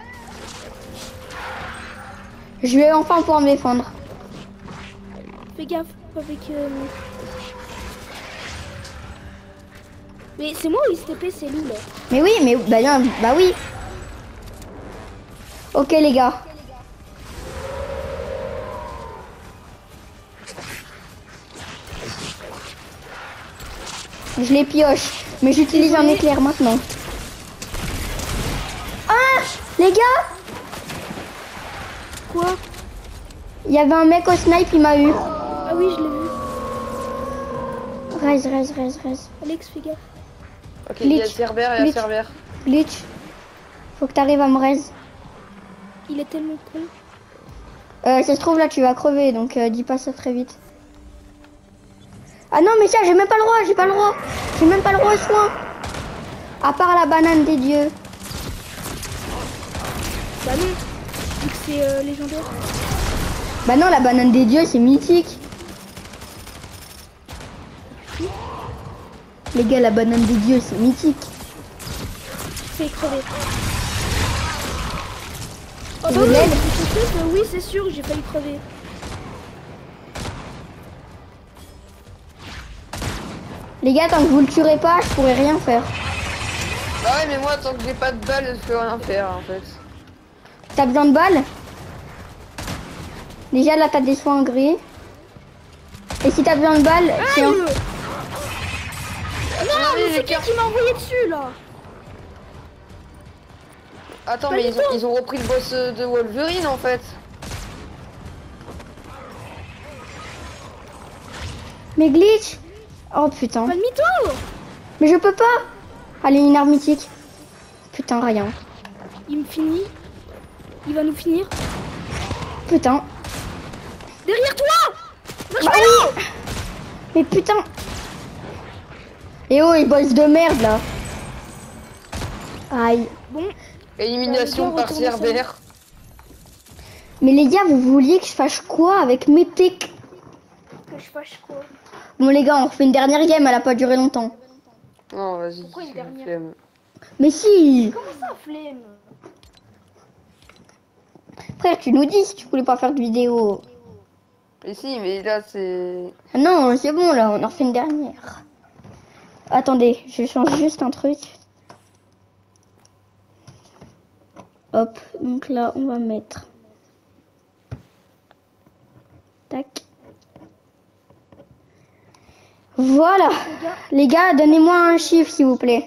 Je vais enfin pouvoir me défendre. Fais gaffe avec... Euh... Mais c'est moi ou il s'est T P, c'est lui là. Mais oui, mais bah, bien, bah oui. Ok les gars. Je les pioche, mais j'utilise un Désolé. éclair maintenant. Ah, les gars, Quoi? il y avait un mec au snipe, il m'a eu. Ah oui, je l'ai vu. Raise, raise, raise, raise. Alex, fais gaffe. Ok, il y a Glitch. Cerber, il y a Glitch. Cerber. Glitch. Faut que t'arrives à me raise. Il est tellement con. Euh, ça se trouve là, tu vas crever, donc euh, dis pas ça très vite. Ah non, mais ça, j'ai même pas le droit, j'ai pas le droit. J'ai même pas le droit au soin. À part la banane des dieux. Bah non. Vu que c'est euh, légendaire. Bah non, la banane des dieux, c'est mythique. Les gars, la banane des dieux, c'est mythique. C'est crevé. Oh Tu bah veux de oui, l'aide? je sais que oui, c'est sûr, j'ai failli crever. Les gars, tant que vous le tuerez pas, je pourrais rien faire. Bah ouais, mais moi tant que j'ai pas de balles, je peux rien faire en fait. T'as besoin de balles? Déjà, là, t'as des soins gris. Et si t'as besoin de balles, Aïe! tiens. Non, Attends, mais les c'est qui cartes- qui m'a envoyé dessus là? Attends, Pas mais du ils ont, tout. ils ont repris le boss euh, de Wolverine en fait. Mais glitch. Oh putain. Pas le mytho! Mais je peux pas. Allez, une arme mythique. Putain, rien. Il me finit. Il va nous finir. Putain. Derrière toi! Bah oui. Mais putain. Et oh, il bosse de merde là. Aïe. Bon, Élimination Bah, les gars, par retournez sur Cerber. Mais les gars, vous vouliez que je fasse quoi avec mes techs? que je fasse quoi? Bon les gars, on refait une dernière game, elle a pas duré longtemps. Non, vas-y. Pourquoi une j'ai dernière flemme. Mais si. Comment ça, flemme? Frère, tu nous dis si tu voulais pas faire de vidéo. Mais si, mais là c'est. Ah non, c'est bon là, on en refait une dernière. Attendez, je change juste un truc. Hop, donc là, on va mettre... Tac. Voilà. Les gars, donnez-moi un chiffre, s'il vous plaît.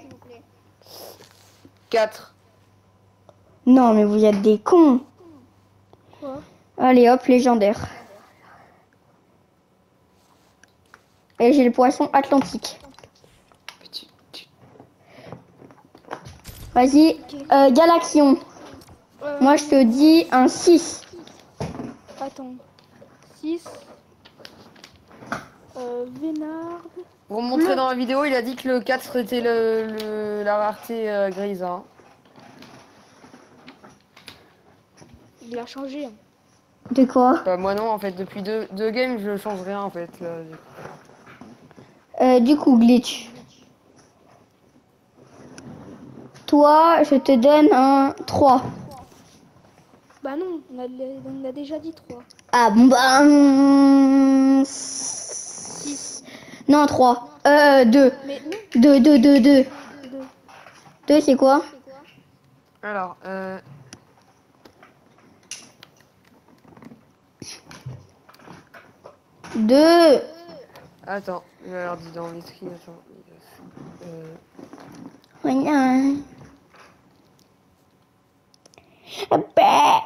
quatre. Non, mais vous êtes des cons. Quoi? Allez, hop, légendaire. Et j'ai le poisson atlantique. Tu- tu- Vas-y, euh, Galaxion. Euh, Moi, je te dis un six. Attends. six. Euh, Vénard. Pour me montrer dans la vidéo, il a dit que le quatre était le, le- la rareté euh, grise. Hein. Il a changé. Hein. De quoi? Bah, moi non, en fait, depuis deux, deux games, je change rien en fait. Là. euh, Du coup, glitch. Toi, je te donne un trois. Bah non, on a, on a déjà dit trois. Ah bon bah... hum, six. Non, trois. Euh, deux. Mais non. deux, deux, deux, deux. Deux. deux, c'est quoi? Alors, euh... deux. Attends, je vais leur dire dans les screens. Attends. Euh... Voilà. Bah.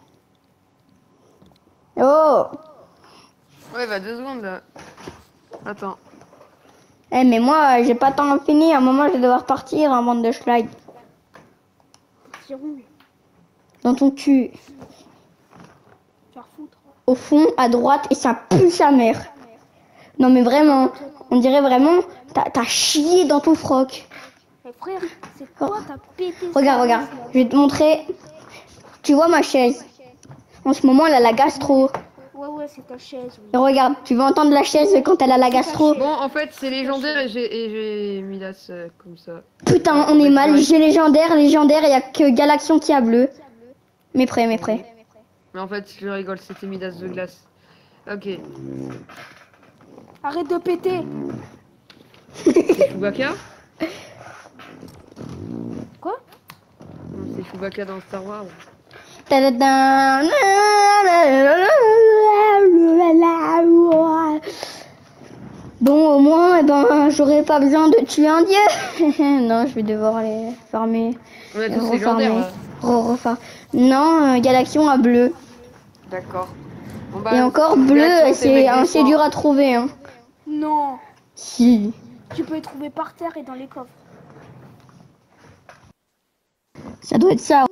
Oh. Ouais, bah deux secondes là. Attends. Eh mais moi, j'ai pas tant fini. À un moment, je vais devoir partir en bande de schlag. Tirou. Dans ton cul. Faire foutre. Au fond, à droite, et ça pue sa mère. Non mais vraiment, on dirait vraiment, t'as t'as chié dans ton froc. Mais frère, c'est quoi t'as pété Regarde, ça, regarde, là je vais te montrer. Tu vois ma chaise? En ce moment, elle a la gastro. Ouais, ouais, c'est ta chaise. Oui. Et regarde, tu vas entendre la chaise quand elle a la gastro. Bon, en fait, c'est légendaire et j'ai et j'ai mis là euh, comme ça. Putain, on est mal. J'ai légendaire, légendaire, il y a que Galaxion qui a bleu. Mais prêt, mais prêt. Mais en fait, je rigole, c'était Midas de glace. Ok. Arrête de péter. C'est Chewbacca? Quoi? Non, c'est Chewbacca dans Star Wars. Tadadam. Bon, au moins, eh ben, j'aurais pas besoin de tuer un dieu. Non, je vais devoir aller farmer. On a et tous légendaires refarmer. là. Re- refar- Non, euh, Galaxion a bleu. D'accord. Bon, bah, Et encore bleu, Galaxion, c'est mec hein, des c'est soirs. dur à trouver. Hein. Non. Si. Tu peux les trouver par terre et dans les coffres. Ça doit être ça.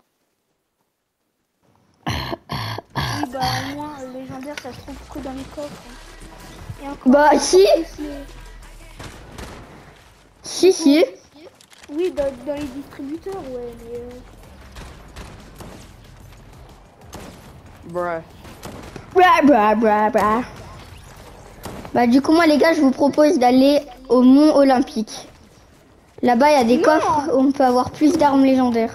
Oui, bah au moins, le légendaire, ça se trouve que dans les coffres. hein. Et encore, Bah encore si. plus les- Si, si. Oui, dans, dans les distributeurs, ouais. Mais, euh, Bruh. Bra, bra, bra, bra. Bah du coup, moi les gars, je vous propose d'aller au Mont Olympique. Là-bas, il y a des Non. coffres où on peut avoir plus d'armes légendaires.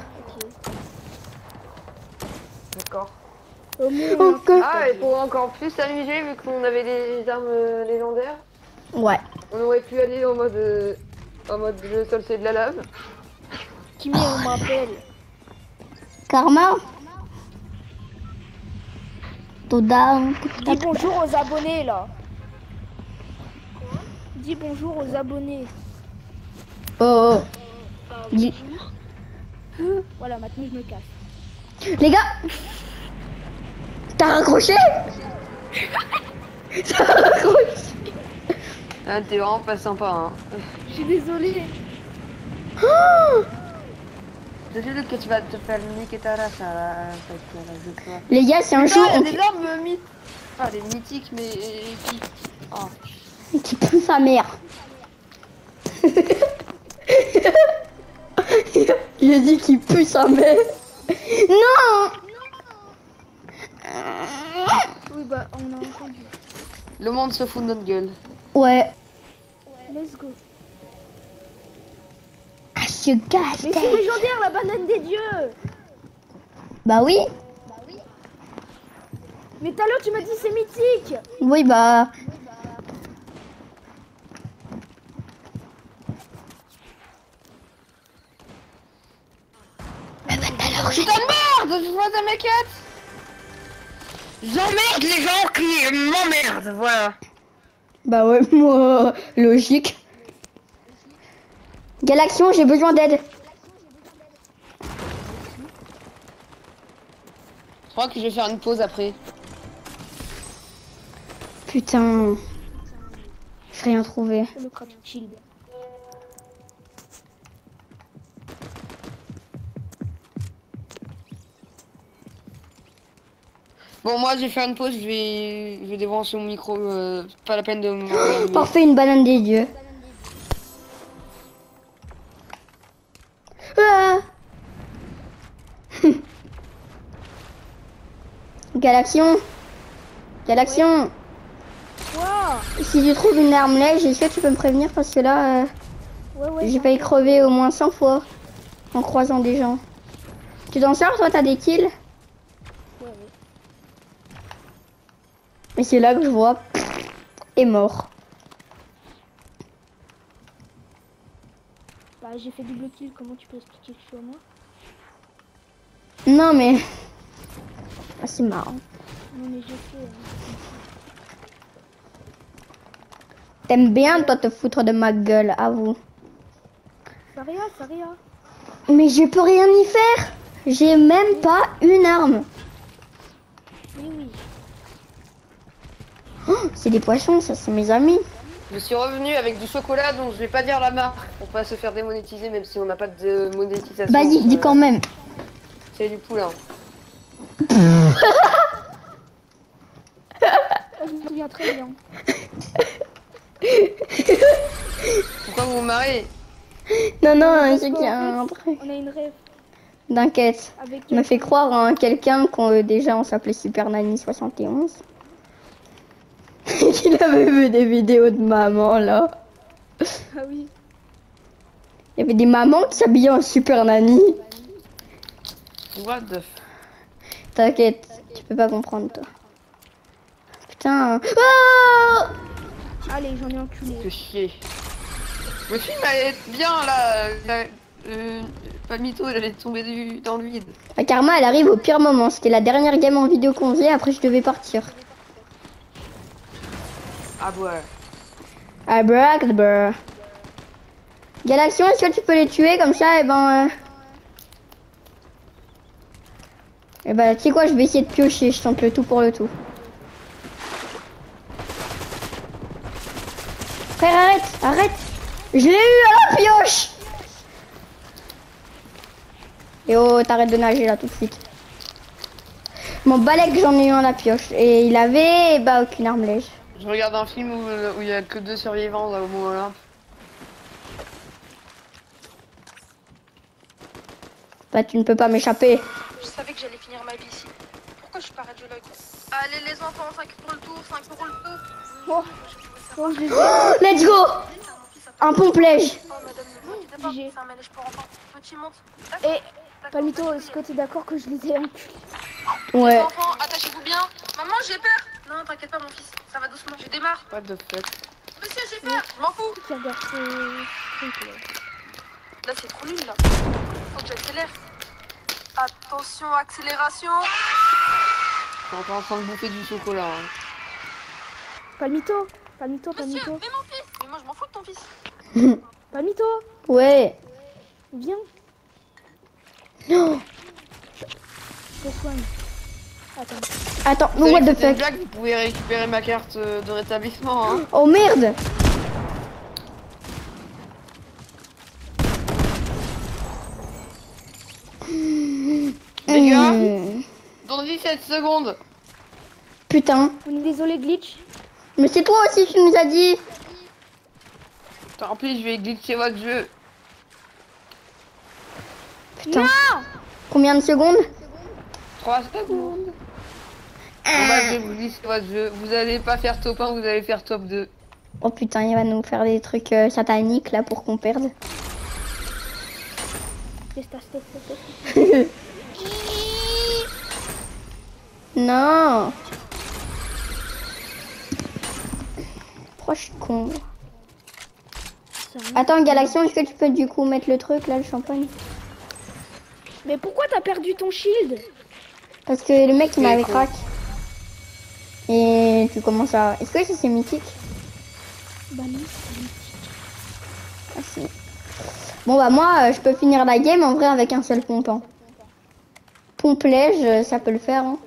D'accord. au moins, Ok. Ah, et pour encore plus s'amuser, vu qu'on avait des armes euh, légendaires, Ouais. on aurait pu aller en mode euh, en mode le sol c'est de la lave. Kimi, on m'appelle. Karma. Toda. Dis bonjour aux abonnés, là. Dis bonjour aux abonnés. Oh, oh. Dis- Voilà, maintenant je me casse. Les gars. T'as raccroché. T'as raccroché. Ah, t'es vraiment pas sympa, hein. Je suis désolée. Oh. Désolé que tu vas te faire niquer ta race à la de toi. Les gars, c'est un jour il y a on... des armes mythiques. Ah, des mythiques, mais qui. Oh. qui pue sa mère. Il a dit qu'il pue sa mère. Non. Oui, bah, on a entendu. Le monde se fout de notre gueule. Ouais. Let's go. Ah, ce gars. Mais c'est légendaire, la banane des dieux. Bah oui. Mais tout à l'heure, tu m'as dit c'est mythique. Oui, bah. Putain de merde! Je vois ta maquette! J'emmerde les gens qui m'emmerdent, voilà. Bah ouais, moi, logique. Galaxion, j'ai besoin d'aide. Je crois que je vais faire une pause après. Putain. J'ai rien trouvé. Le crap shield. Bon, moi, je vais faire une pause. Je vais, je vais débrancher mon micro. euh, pas la peine de me. Parfait, une banane des dieux. Ah Galaxion. Galaxion. Wow. Si je trouve une arme lège, est-ce que tu peux me prévenir parce que là, euh, Ouais, ouais. j'ai failli crever au moins cent fois en croisant des gens. Tu t'en sors, toi, t'as des kills? Ouais, ouais. Et c'est là que je vois pff, est mort. Bah, j'ai fait double kill. Comment tu peux expliquer que je suis à moi? Non mais ah, c'est marrant. Non, mais j'ai fait. hein. T'aimes bien toi te foutre de ma gueule, avoue. Saria, Saria. Mais je peux rien y faire. J'ai même pas une arme. Oui, oui. Oh, c'est des poissons, ça, c'est mes amis. Je suis revenu avec du chocolat, donc je vais pas dire la marque pour pas se faire démonétiser, même si on n'a pas de monétisation. Vas-y, dis euh, quand même. C'est du poulain. Ah, je me souviens très bien. Pourquoi vous vous marrez? Non, non, Parce c'est qu'en qu'il y a fait, un truc. On a une rêve T'inquiète. avec. Tu m'as fait croire à quelqu'un qu'on euh, déjà on s'appelait Super Nanny soixante et onze. Qu'il avait vu des vidéos de maman là. Ah oui. Il y avait des mamans qui s'habillaient en Super Nanny. What the f... T'inquiète, tu peux pas comprendre toi. Putain. Ah Allez, j'en ai enculé. Que chier. Le film allait être bien là. la- Euh, pas le mytho, elle allait tomber du... dans le vide. La Karma, elle arrive au pire moment. C'était la dernière game en vidéo qu'on faisait. Après, je devais partir. Ah ouais. Ah, braque, brr. Galaxion, est-ce que tu peux les tuer comme ça? Et ben. Euh... Et ben, tu sais quoi, je vais essayer de piocher. Je tente le tout pour le tout. Frère, arrête, arrête. Je l'ai eu à la pioche. Et oh, t'arrêtes de nager là tout de suite. Mon balai que j'en ai eu à la pioche. Et il avait, bah, aucune arme lège. Je regarde un film où où il y a que deux survivants là, au moment-là. Bah, tu ne peux pas m'échapper. Je savais que j'allais finir ma vie ici. Pourquoi je suis pas radiologue? Allez les enfants, cinq pour le tour, cinq pour le tour. Oh, oh, je les ai. Oh, let's go. Un pompe-lège. Oh madame, ne vous inquiétez pas, G G. c'est un manège pour enfants. Petit monte. Et Palmito, est-ce que t'es d'accord que je les ai enculés? Les Ouais. enfants, attachez-vous bien. Maman, j'ai peur. Non, t'inquiète pas mon fils, ça va doucement, je démarre. What the fuck. Monsieur, j'ai peur, je m'en fous. Qui regarde ce truc là? Là, c'est trop nul là. Faut que j'accélère. Attention, accélération. Je suis encore en train de bouffer du chocolat. Hein. Palmito, Palmito, Monsieur, Palmito, mais mon fils. Mais moi, je m'en fous de ton fils. Palmito, Ouais. viens. Oh. Je te soigne. Attends. Attends, Vous mais savez what que the c'était une fuck? blague, vous pouvez récupérer ma carte euh, de rétablissement. Hein. Oh merde. Les gars, Hmm. dans dix-sept secondes. Putain. On est désolé, glitch. Mais c'est toi aussi qui nous a dit. Tant pis, je vais glitcher votre jeu. Putain. Combien de secondes? trois secondes. Bon bah, je vais vous glisser votre jeu. Vous allez pas faire top un, vous allez faire top deux. Oh putain, il va nous faire des trucs euh, sataniques là pour qu'on perde. Testa, testa, testa. Non. Pourquoi je suis con? Sérieux? Attends, Galaxion, est-ce que tu peux du coup mettre le truc là, le champagne? Mais pourquoi t'as perdu ton shield? Parce que le mec il C'est m'avait con. crack. Et tu commences à... Est-ce que c'est mythique? Bah non. Ah, si. Bon bah moi euh, je peux finir la game en vrai avec un seul pompant. Pompe-lège, euh, ça peut le faire. Hein.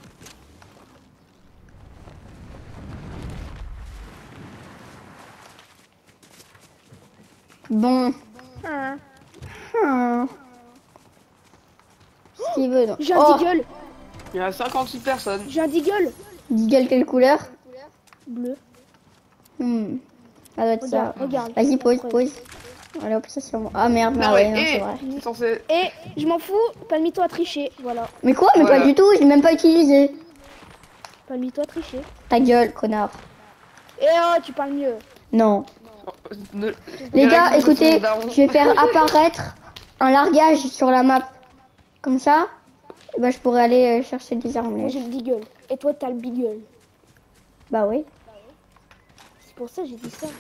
Bon. Ah. Hmm. Ce qu'il veut donc. J'ai un Oh, deagle. Il y a cinquante-huit personnes. J'ai un deagle. Deagle quelle couleur? Bleu. Hmm. Ça doit être ça. Regarde, regarde. Vas-y, pose, Après. pose. Allez hop, ça sur moi. Ah merde, Non, ah mais ouais, non, hé, c'est vrai. c'est censé... Et je m'en fous, Palmito a triché. Voilà. Mais quoi? Mais Voilà. pas du tout, je l'ai même pas utilisé. Palmito a triché. Ta gueule, connard. Et oh, tu parles mieux. Non. Ne- Les gars, Galaxy, écoutez, c'est son daron. je vais faire apparaître un largage sur la map. Comme ça, eh ben, je pourrais aller euh, chercher des Moi armes. j'ai le deagle. Et toi t'as le beagle. Bah oui. C'est pour ça que j'ai dit ça.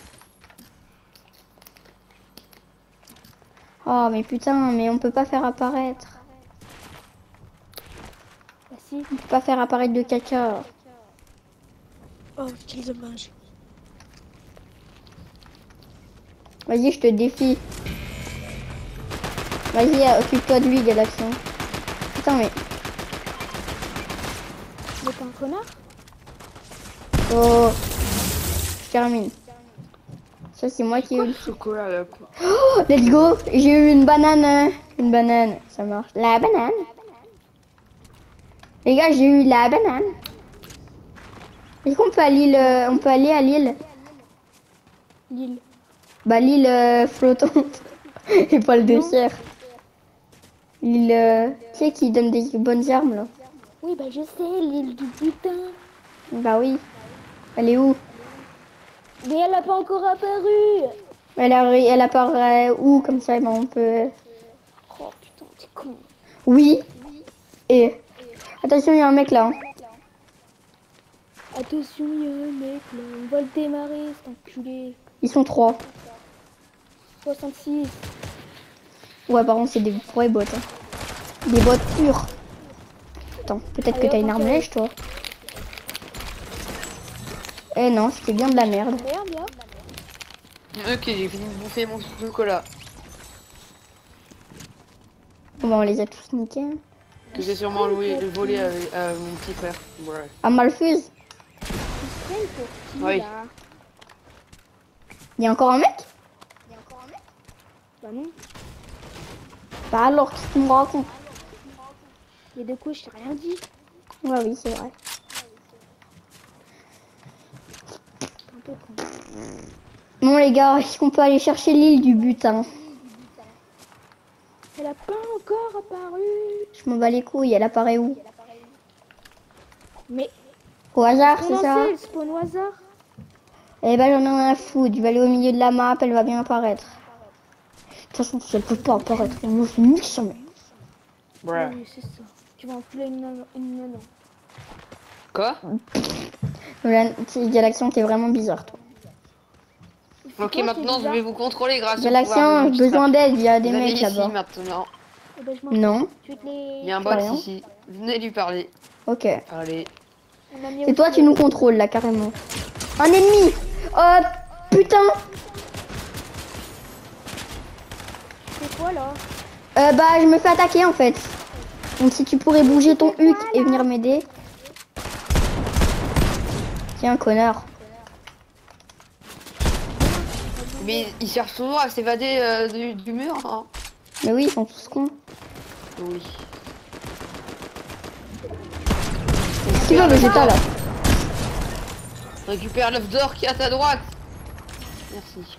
Oh mais putain, mais on peut pas faire apparaître. Bah si. On peut pas faire apparaître de caca. Oh, quel dommage. Vas-y, je te défie. Vas-y, euh, occupe-toi de lui, Galaxy. Putain, mais... Mais t'es un connard? Oh. Je termine. Ça, c'est moi qui ai eu le... Chocolat là quoi. Oh, let's go. J'ai eu une banane. euh, Une banane. Ça marche. La banane. Les gars, j'ai eu la banane. Est-ce qu'on peut aller, euh, on peut aller à l'île? L'île. Bah, l'île euh, flottante. Et pas le dessert. L'île... Euh... Tu sais, qui donne des bonnes armes, là. Oui, bah je sais, l'île du putain. Bah oui. Elle est où? Mais elle a pas encore apparu. Elle, arri- elle apparaît où, comme ça, ben, on peut... Oh putain, t'es con. Oui. Et... Attention, il y a un mec, là. hein. Attention, y'a un mec là. On va le démarrer, cet enculé. Ils sont trois. soixante-six. Ouais, par contre, c'est des vrais bots. hein. Des bots purs. Attends, peut-être que Allez, t'as hop, une on arme fait- lèche, toi. Eh non, c'était bien de la merde. Merde, là. Ok, j'ai fini de bouffer mon chocolat. Bon, bah, on les a tous niqués. hein. Que j'ai sûrement loué, volé à, à mon petit frère. Ouais. À Malfuse, Ils se prennent pour qui, Oui. là? il y a encore un mec? Bah non. Bah alors, qu'est-ce que tu me racontes? Mais de quoi, je t'ai rien dit. Ouais, oui, c'est vrai. T'es un peu con. Bon, les gars, est-ce qu'on peut aller chercher l'île du butin? Elle a pas encore apparu. Je m'en bats les couilles, elle apparaît où? Mais Au hasard, c'est on en ça? sait, elle spawn au hasard. Eh ben, j'en ai rien à foutre. Je vais aller au milieu de la map, elle va bien apparaître. De toute façon, si elle peut pas apparaître, moi, je nique ça, mais... Ouais. Oui, c'est ça. Tu vas enfiler une nana. Une nana. Quoi? Voilà, c'est Galaxian, t'es vraiment bizarre, toi. C'est Ok, quoi, maintenant c'est je bizarre vais vous contrôler grâce au Galaxian, pouvoir de j'ai besoin d'aide, il y a des Vous allez mecs ici là-bas. maintenant. Eh ben, je m'en Non? Je vais te les... Il y a un Pas bot rien. ici. Venez lui parler. Ok. Allez. On a mis C'est au toi, feu. tu nous contrôles, là, carrément. Un ennemi! Oh, putain! C'est quoi, là? Euh, bah, je me fais attaquer, en fait. Donc, si tu pourrais bouger ton huc et venir m'aider. Tiens, connard. Mais ils cherchent toujours à s'évader euh, du, du mur. Hein. Mais oui, ils sont tous cons. Oui. Qui va Vegeta, là? Récupère l'œuf d'or qui est à ta droite. Merci.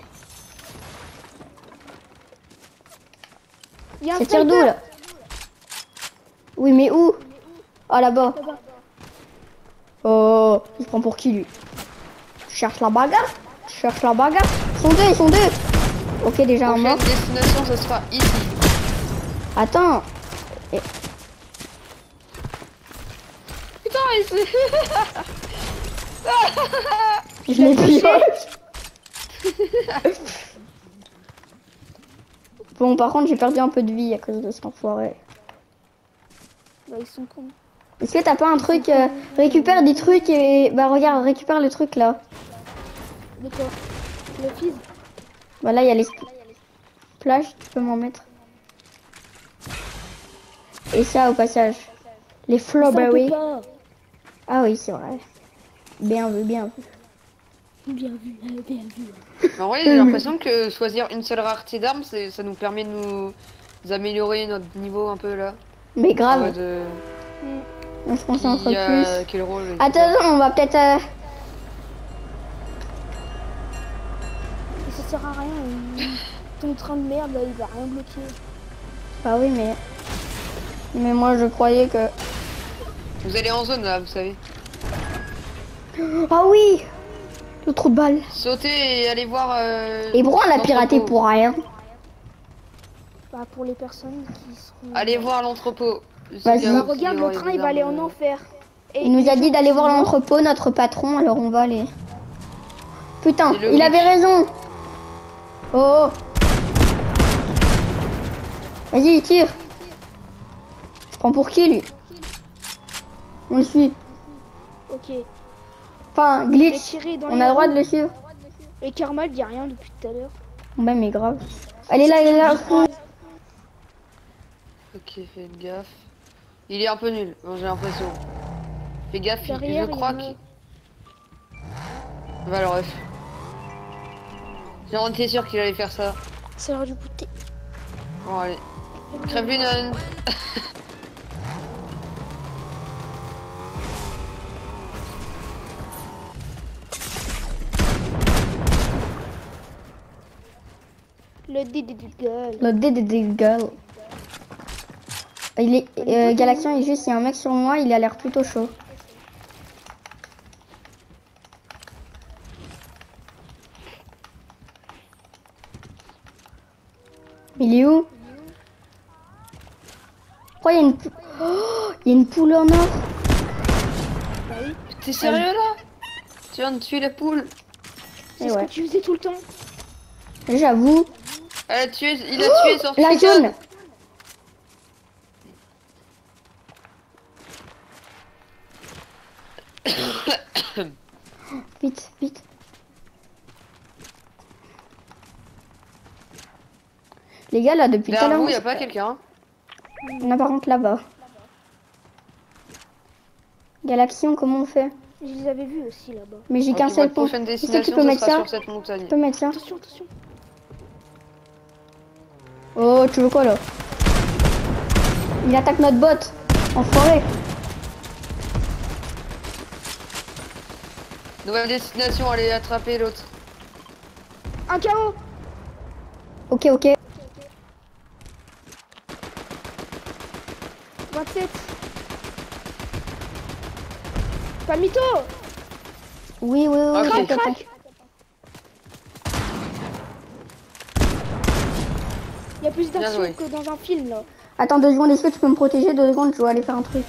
Il y a un Ça tire d'où, sniper. là? Oui, mais où? Ah, là-bas. Là-bas. Oh, il se prend pour qui, lui? Tu cherches la bagarre? Tu cherches la bagarre? Ils sont deux, ils sont deux! Ok, déjà un mort. Prochaine destination, ce sera ici. Attends. Et- Putain, il se... Je l'ai pioche. Bon, par contre, j'ai perdu un peu de vie à cause de cet enfoiré. Bah, ils sont cons. Est-ce que t'as pas un truc euh, récupère des trucs et... Bah, regarde, récupère le truc, là. De quoi? Le fils. Bah, là, il y a les plages, tu peux m'en mettre. Et ça, au passage. Les Ça, on peut flowberries. pas. Ah oui, c'est vrai. Bien vu, bien vu. Bien vu, euh, bien vu. En vrai, j'ai l'impression que choisir une seule rareté d'armes, c'est- ça nous permet de nous améliorer notre niveau un peu là. Mais En grave. mode, euh, On se concentre Qui a plus. quel rôle? Attends, on va peut-être... euh, Et ça sert à rien. euh, Ton train de merde, là, il va rien bloquer. Bah oui, mais... Mais moi, je croyais que... Vous allez en zone là, vous savez. Ah oui. Le trou de balle. Sautez et allez voir. Euh, Et pourquoi on l'a l'entrepôt. piraté pour rien? Bah, pour les personnes qui seront... Allez voir l'entrepôt. Vas-y. Celui-là Bah, où regarde, il y le aurait train, des il va aller armes, en euh, enfer. Et Il nous les a gens dit d'aller qui voir sont morts, l'entrepôt, notre patron, alors on va aller. Putain, C'est le il avait glitch. raison. Oh. Vas-y, tire. Je prends pour qui, lui? On le suit. Ok. Enfin, Il est glitch. tiré dans On les a le droit roues. de le suivre. Et Karma, il dit rien depuis tout à l'heure. Ouais, mais grave. Elle est là, elle est là. Ok, faites gaffe. Il est un peu nul, bon, j'ai l'impression. Fais gaffe, il- Derrière, je il y crois en a- qu'il... Va le ref. J'en étais sûr qu'il allait faire ça. Ça aurait dû goûter. Bon, allez. Crève lui, non. Le dé des gueules. Le dé des girl. Il est... Euh, Galaxian, il est juste, il y a un mec sur moi, il a l'air plutôt chaud. Il est où? Pourquoi il y a une... pou- Oh, il y a une poule en or. T'es sérieux là? Tu viens de tuer la poule. C'est Et ce ouais. que tu faisais tout le temps. J'avoue. Elle a tué, il a tué son La fusil. jaune. Vite, vite. Les gars, là, depuis tout à Derrière l'heure, vous, on y a s- pas quelqu'un? on a par contre là-bas. Galaxion, comment on fait? Je les avais vus aussi là-bas. Mais j'ai Ok, qu'un seul votre point. prochaine Qui c'est qui destination, peut ce mettre sera ça? sur cette montagne. Tu peux mettre ça? Attention, attention. Oh, tu veux quoi là? Il attaque notre bot. Enfoiré. Nouvelle destination, allez attraper l'autre. Un K O. Ok, ok. vingt-sept. Pas mytho. Oui, oui, oui. Ok. t'inquiète, Crac, t'inquiète. crac. Il y a plus Bien d'action joué. que dans un film là. Attends deux secondes, est-ce que tu peux me protéger? Deux secondes, je dois aller faire un truc.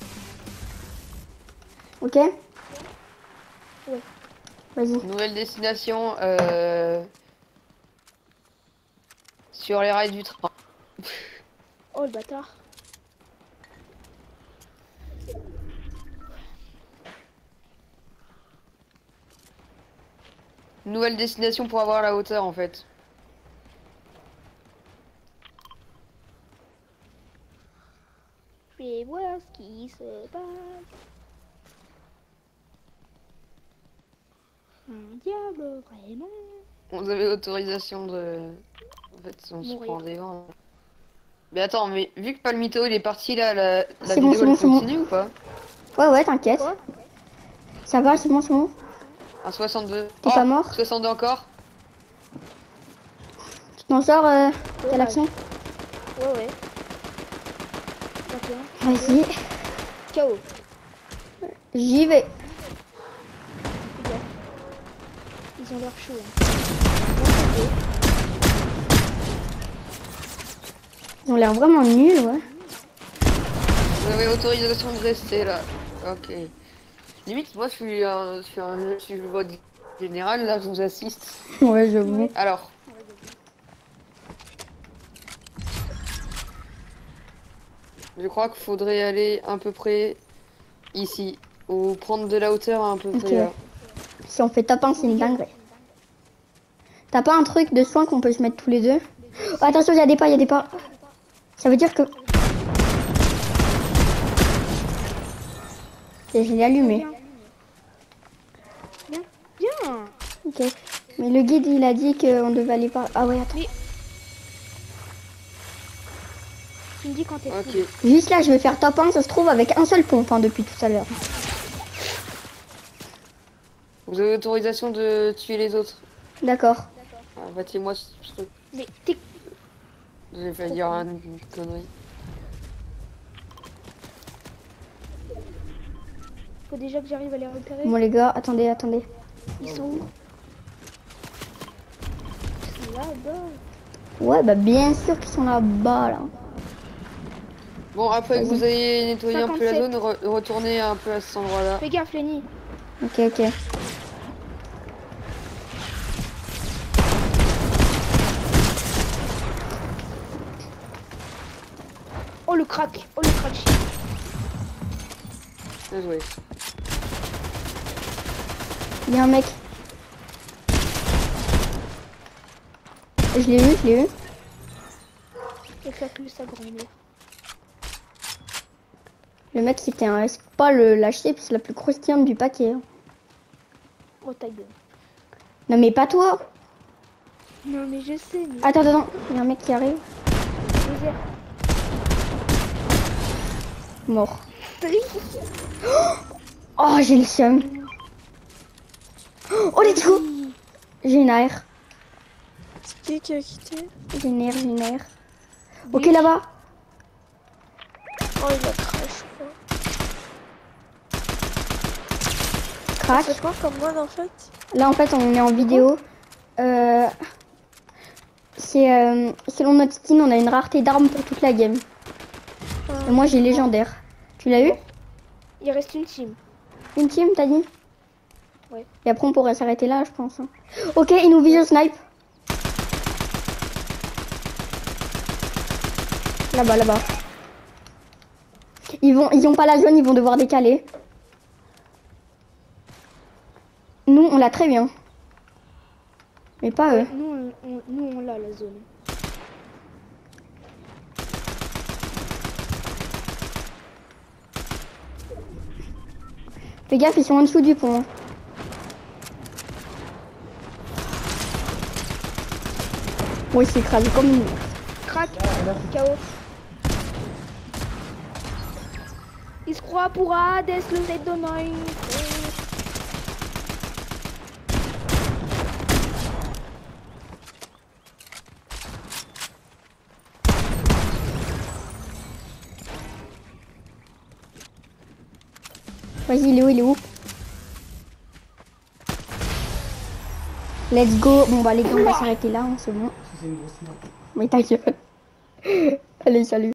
Ok? Ouais. Vas-y. Nouvelle destination, euh... sur les rails du train. Oh le bâtard. Nouvelle destination pour avoir la hauteur en fait. Je vais voir ce qui se passe. Un diable vraiment. Vous avez autorisation de... En fait, on se Mourir. prend des vents. Mais attends, mais vu que Palmito il est parti là, la, la C'est bon, vidéo c'est bon, elle c'est bon. continue ou pas? Ouais, ouais, t'inquiète. Quoi? Ça va, c'est bon, c'est bon. Un soixante-deux. T'es pas mort? soixante-deux encore. Tu t'en sors, euh, Ouais, Galaxion? Ouais, ouais. vingt et un. Vas-y. K O. J'y vais. Ils ont l'air chauds. Hein. Ils ont l'air vraiment nuls, ouais. Vous avez autorisation de rester là. Ok. Limite, moi je suis un, je suis un, je suis le vote général, là je vous assiste. Ouais, j'avoue. Alors. Je crois qu'il faudrait aller à peu près ici. Ou prendre de la hauteur à peu Ok. près là. Si on fait top un, c'est une dinguerie. T'as pas un truc de soin qu'on peut se mettre tous les deux? Oh, attention, il y a des pas, il y a des pas. Ça veut dire que... Et je l'ai allumé. Bien. Bien. Ok. Mais le guide, il a dit qu'on devait aller par... Ah ouais, attends. Mais- Tu me dis quand t'es Ok. prêt. Juste là, je vais faire top un, ça se trouve, avec un seul pompe hein, depuis tout à l'heure. Vous avez autorisation de tuer les autres. D'accord. Ah, battez-moi ce truc. Mais t'es... J'ai failli dire une une connerie. Faut déjà que j'arrive à les repérer. Bon les gars, attendez, attendez. Ils sont où? Ils sont là-bas. Ouais, bah bien sûr qu'ils sont là-bas, là. Bon, après que Vas-y. vous ayez nettoyé un peu la cinquante-sept. zone, re- retournez un peu à cet endroit-là. Fais gaffe, Lenny. Ok, ok. Oh le crack. Oh le crack. Bien joué. Il y a un mec. Je l'ai eu, je l'ai eu. Éclate-lui sa grand-mère. Le mec c'était un... C'est pas le la chips la plus croustillante du paquet. hein. Oh ta gueule. Non mais pas toi. Non mais je sais, mais... Attends, attends, il y a un mec qui arrive. Désert. Mort. Oh, j'ai le seum. Oh, let's go. J'ai une A R. C'est qui qui a quitté? J'ai une A R, j'ai une A R. Ok, là-bas. Oh, il a crash, quoi. Crac. C'est quoi comme mode en fait? Là, en fait, on est en vidéo. Euh... C'est... euh, Selon notre Steam, on a une rareté d'armes pour toute la game. Et moi, j'ai légendaire. Tu l'as eu? Il reste une team. Une team, t'as dit? Ouais. Et après, on pourrait s'arrêter là, je pense. hein. Ok, il nous vise au snipe. Là-bas, là-bas. Ils vont, ils ont pas la zone, ils vont devoir décaler. Nous, on l'a très bien. Mais pas eux. Nous, on, on- nous, on l'a la zone. Fais gaffe, ils sont en dessous du pont. hein. Oui, c'est écrasé comme une... Crac. K O. Il se croit pour Hades, le Z de Nine. Vas-y, il est où, il est où? Let's go. Bon, bah les gars, on va s'arrêter là, hein, c'est bon. Mais ta gueule. Allez, salut.